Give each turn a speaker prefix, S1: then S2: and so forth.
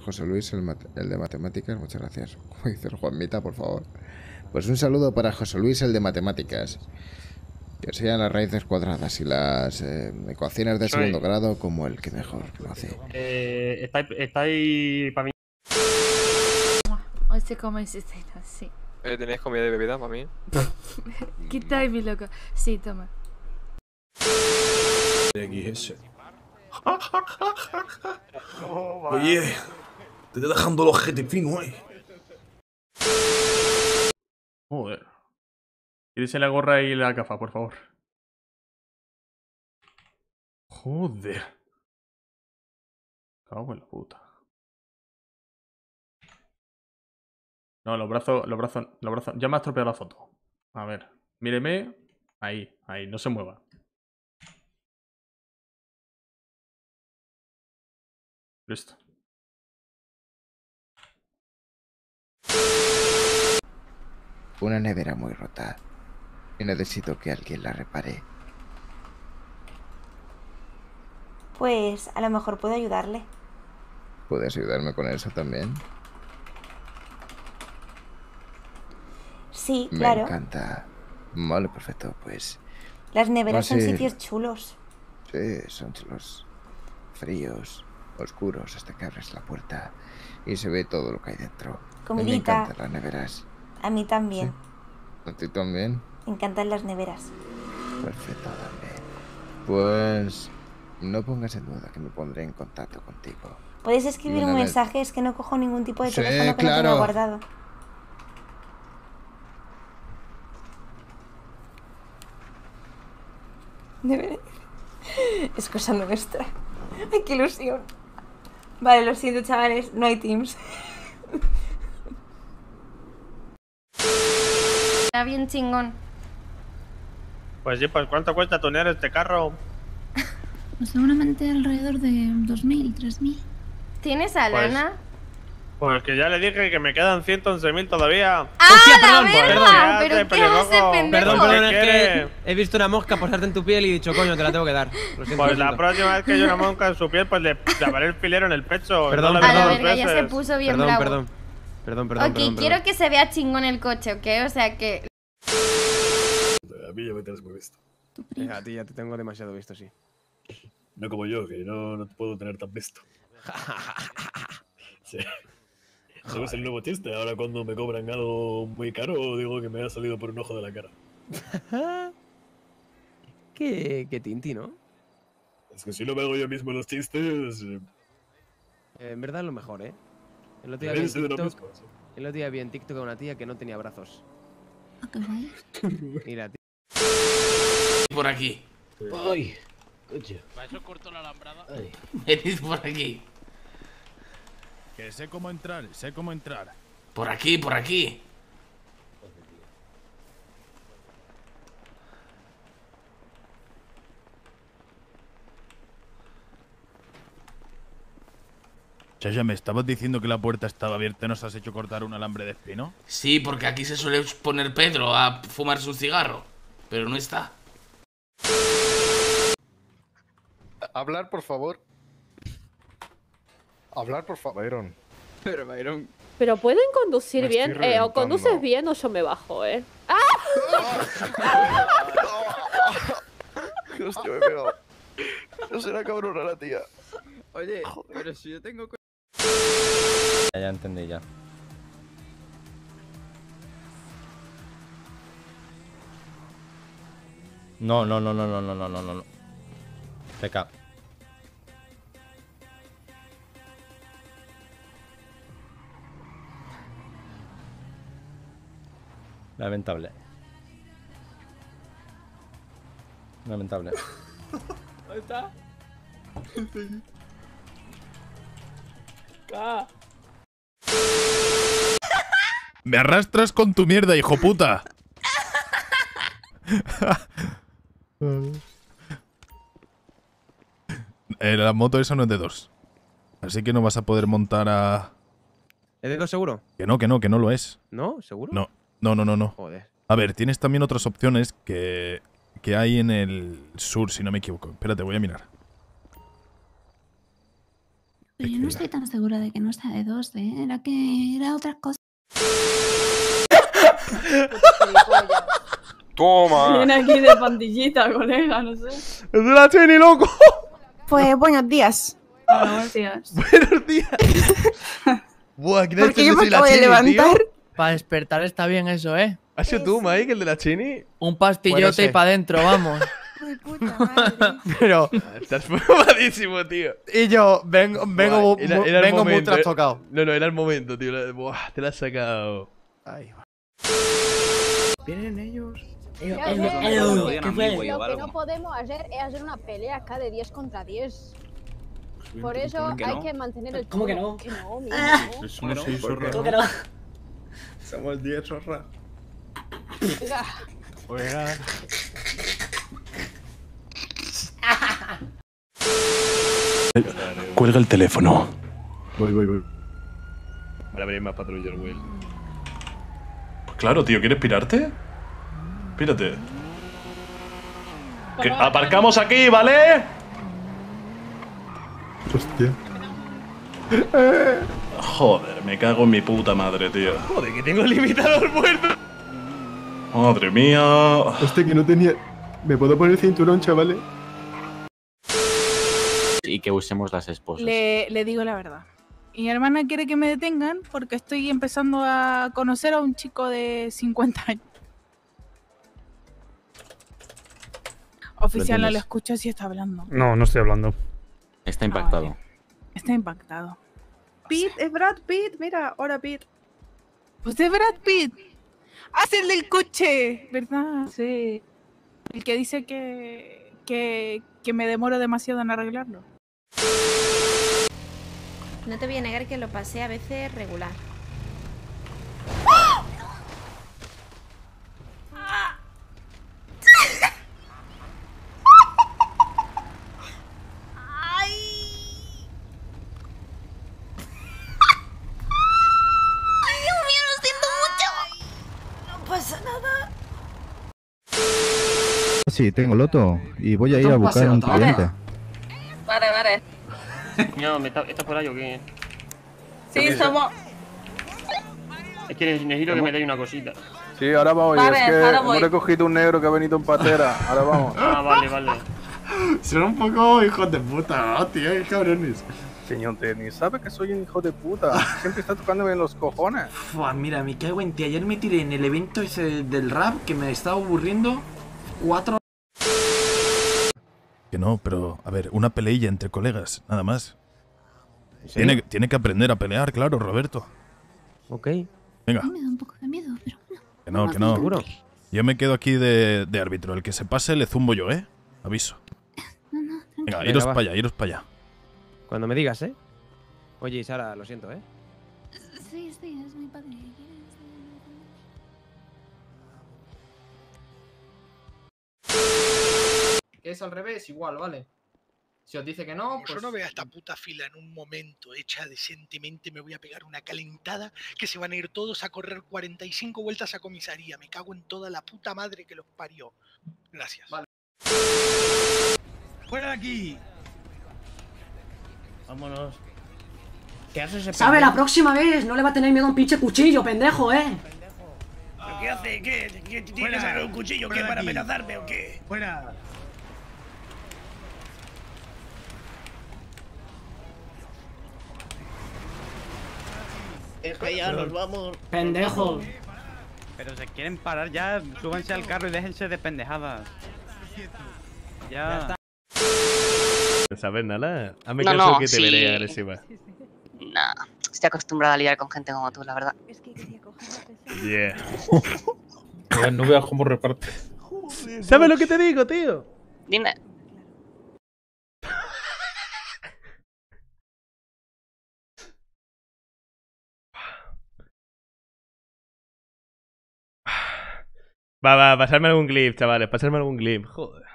S1: José Luis, el de matemáticas. Muchas gracias. Como dice el Juanmita, por favor. Pues un saludo para José Luis, el de matemáticas. Que sean las raíces cuadradas y las ecuaciones de segundo grado como el que mejor lo hace.
S2: ¿Estáis para mí?
S3: Hoy se come cena, sí.
S4: ¿Tenéis comida y bebida para mí?
S3: Quita ahí, mi loco. Sí, toma.
S5: Oye, te estoy dejando el ojete fino,
S2: Joder. Quítese la gorra y la gafa, por favor. Joder. Cago en la puta. No, los brazos. Ya me ha estropeado la foto. A ver, míreme. Ahí, no se mueva. Listo.
S1: Una nevera muy rota. Y necesito que alguien la repare.
S6: Pues a lo mejor puedo ayudarle.
S1: ¿Puedes ayudarme con eso también?
S6: Sí, claro.
S1: Me encanta. Vale, perfecto, pues...
S6: Las neveras son sitios chulos.
S1: Sí, son chulos. Fríos, oscuros, hasta que abres la puerta y se ve todo lo que hay dentro.
S6: Comidita.
S1: Me encantan las neveras.
S6: A mí también.
S1: ¿Sí? ¿A ti también?
S6: Me encantan las neveras.
S1: Perfecto, también. Pues... no pongas en duda que me pondré en contacto contigo.
S6: ¿Puedes escribir un mensaje? Es que no cojo ningún tipo de teléfono que no tenga guardado. Es cosa nuestra. Ay, qué ilusión. Vale, lo siento, chavales, no hay Teams.
S3: Está bien chingón.
S2: Pues sí, pues ¿cuánto cuesta tunear este carro?
S7: Pues seguramente alrededor de 2.000, 3.000.
S3: ¿Tienes a Lana?
S2: Pues que ya le dije que me quedan 111.000 todavía.
S3: ¡Ah,
S2: Hostia,
S3: la
S2: perdón,
S3: verga! ¿Pero qué hace, pendejo?
S4: Perdón, es que he visto una mosca posarte en tu piel y he dicho, coño, te la tengo que dar. Lo siento,
S2: Pues la próxima vez que haya una mosca en su piel, pues le clavaré el filero en el pecho.
S4: Perdón,
S3: A la verga, ya se puso bien bravo.
S4: Perdón.
S3: Ok, quiero que se vea chingón el coche, ¿ok? O sea que...
S5: A mí ya me tienes muy visto.
S4: A ti ya te tengo demasiado visto, sí.
S5: No como yo, que no te puedo tener tan visto. Sí. ¿Sabes el nuevo chiste? Ahora cuando me cobran algo muy caro, digo que me ha salido por un ojo de la cara.
S4: Qué tinti, ¿no?
S5: Es que si no me hago yo mismo los chistes...
S4: En verdad es lo mejor, ¿eh? El otro día vi en TikTok a una tía que no tenía brazos. Mira, tío.
S8: Por aquí.
S9: Ay, coño.
S8: ¿Para eso corto la alambrada? Venid por aquí.
S10: Que sé cómo entrar, sé cómo entrar.
S8: Por aquí, por aquí.
S10: Chacha, ¿me estabas diciendo que la puerta estaba abierta y nos has hecho cortar un alambre de espino?
S8: Sí, porque aquí se suele poner Pedro a fumarse un cigarro. Pero no está.
S11: Hablar, por favor. Hablar, por favor. Byron.
S4: Pero, Byron.
S12: Pero pueden conducir bien. O conduces bien o yo me bajo, ¡Ah!
S11: Hostia, me he pegado. No será cabrona la tía.
S4: Oye, pero si yo tengo...
S9: Ya entendí ya. No. PK. Lamentable. Lamentable.
S4: ¿Dónde está?
S10: ¡Me arrastras con tu mierda, hijo puta! La moto esa no es de 2. Así que no vas a poder montar a...
S4: ¿Es de 2 seguro?
S10: Que no lo es.
S4: ¿No? ¿Seguro?
S10: No.
S4: Joder.
S10: A ver, tienes también otras opciones que hay en el sur, si no me equivoco. Espérate, voy a mirar.
S7: Pero yo no estoy tan segura de que no sea de 2, ¿eh? Era que era otra cosa.
S11: Toma.
S3: Viene aquí de pandillita, colega, no sé.
S2: ¡Es de la Cheni, loco!
S6: Pues buenos días.
S3: Buenos días.
S2: ¡Buenos días! Buah, ¿quién es
S6: Porque
S2: el
S6: yo
S2: de
S6: me
S2: la
S6: acabo de
S2: Cheni,
S6: levantar.
S2: tío?
S4: Para despertar está bien eso, ¿eh?
S2: ¿Has sido tú, Mike, el de la Cheni?
S4: Un pastillote y para adentro, vamos.
S6: Ay, puta madre.
S4: Pero...
S2: Estás fumadísimo, tío.
S4: Y yo vengo
S2: Buah, era el
S4: muy
S2: momento,
S4: trastocado.
S2: No, era el momento, tío. Buah, te la has sacado.
S4: Ay, va.
S5: Vienen ellos.
S12: Lo que no podemos hacer es hacer una pelea acá de 10 contra 10. Por eso hay que mantener el...
S13: ¿Cómo que no?
S12: Que no,
S10: Somos 6 zorras.
S13: ¿Cómo que no?
S10: Somos 10 zorras.
S12: Venga.
S10: Oiga.
S5: Cuelga el teléfono.
S10: Voy.
S2: Para abrir más patrullas, Will.
S5: Pues claro, tío, ¿quieres pirarte? Pírate. Que aparcamos aquí, ¿vale?
S10: Hostia.
S5: Joder, me cago en mi puta madre, tío.
S2: Joder, que tengo limitado el muerto.
S5: Madre mía.
S10: Hostia, que no tenía... ¿Me puedo poner cinturón, chavales?
S9: Y que usemos las esposas.
S3: Le digo la verdad. Mi hermana quiere que me detengan porque estoy empezando a conocer a un chico de 50 años. Oficial, no le escucho si está hablando.
S10: No estoy hablando.
S9: Está impactado.
S3: Vale. Está impactado.
S6: Pete, es Brad Pitt. Mira, hola Pete.
S3: Pues es Brad Pitt. ¡Haz el del coche! ¿Verdad?
S6: Sí.
S3: El que dice que me demoro demasiado en arreglarlo.
S6: No te voy a negar que lo pasé a veces regular.
S14: Sí, tengo loto y voy a ir a buscar a un cliente.
S6: Vale.
S13: No, ¿estás por ahí o qué?
S6: Sí, somos...
S13: Es que necesito que me deis una cosita.
S11: Sí, ahora voy.
S6: Vale,
S11: es que
S6: ahora
S11: hemos
S6: voy.
S11: recogido un negro que ha venido en patera. Ahora vamos.
S13: Ah, vale.
S10: Son un poco hijos de puta, ¿no, tío? Qué cabrones.
S11: Señor Tenny, ¿sabe que soy un hijo de puta? Siempre está tocándome en los cojones.
S8: Mira, me cago en ti. Ayer me tiré en el evento ese del rap que me estaba aburriendo 4
S10: Que no, pero, a ver, una peleilla entre colegas, nada más.
S4: ¿Sí?
S10: Tiene que aprender a pelear, claro, Roberto.
S4: Ok.
S10: Venga,
S7: Me da un poco de miedo, pero
S10: que no.
S4: ¿Seguro?
S10: Yo me quedo aquí de árbitro. El que se pase le zumbo yo, ¿eh? Aviso.
S7: no,
S10: Venga,
S4: Venga,
S10: iros
S4: va.
S10: para allá.
S4: Cuando me digas, ¿eh? Oye, Sara, lo siento, ¿eh?
S7: sí, es mi padre.
S13: Que es al revés, igual, vale. Si os dice que no,
S15: Como yo no vea esta puta fila en un momento hecha decentemente, me voy a pegar una calentada que se van a ir todos a correr 45 vueltas a comisaría. Me cago en toda la puta madre que los parió. Gracias.
S13: Vale.
S15: ¡Fuera de aquí!
S13: Vámonos. ¿Qué haces ese
S16: ¿Sabe? La próxima vez no le va a tener miedo a un pinche cuchillo, pendejo, ¿eh?
S15: ¿Pero qué hace? ¿Qué tiene que sacar un cuchillo? ¿Qué? ¿Para amenazarme o qué?
S13: Fuera. Es que ya nos vamos.
S16: Pendejo.
S9: Pero se quieren parar ya, súbanse al carro y déjense de pendejadas. Ya está.
S2: ¿Sabes nada? Hazme
S17: No,
S2: caso
S17: no,
S2: que te
S17: sí.
S2: veré agresiva.
S17: Nah, estoy acostumbrada a lidiar con gente como tú, la verdad.
S2: Yeah.
S5: No veas cómo reparte.
S2: ¿Sabes lo que te digo, tío?
S17: Dime.
S2: Va, pasarme algún clip, chavales. Pasarme algún clip. Joder.